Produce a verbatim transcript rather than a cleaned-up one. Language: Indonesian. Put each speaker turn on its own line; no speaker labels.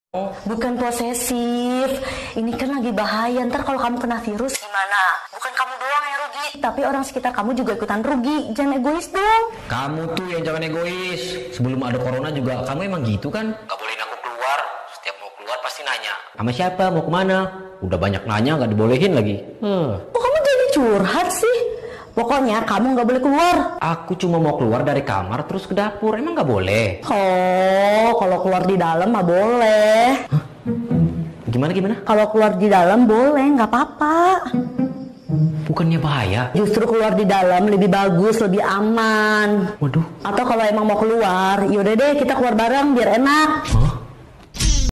Bukan posesif, ini kan lagi bahaya. Ntar kalau kamu kena virus gimana? Bukan kamu doang yang rugi, tapi orang sekitar kamu juga ikutan rugi. Jangan egois dong.
Kamu tuh yang jangan egois. Sebelum ada corona juga kamu emang gitu kan? Gak bolehin aku keluar. Setiap mau keluar pasti nanya, sama siapa, mau kemana? Udah banyak nanya gak dibolehin lagi. huh.
Kok kamu jadi curhat sih? Pokoknya kamu gak boleh keluar.
Aku cuma mau keluar dari kamar terus ke dapur. Emang gak boleh?
Oh, kalau keluar di dalam mah boleh.
Hah? Gimana gimana?
Kalau keluar di dalam boleh, nggak apa-apa.
Bukannya bahaya?
Justru keluar di dalam lebih bagus, lebih aman.
Waduh.
Atau kalau emang mau keluar, yaudah deh kita keluar bareng biar enak.
Hah?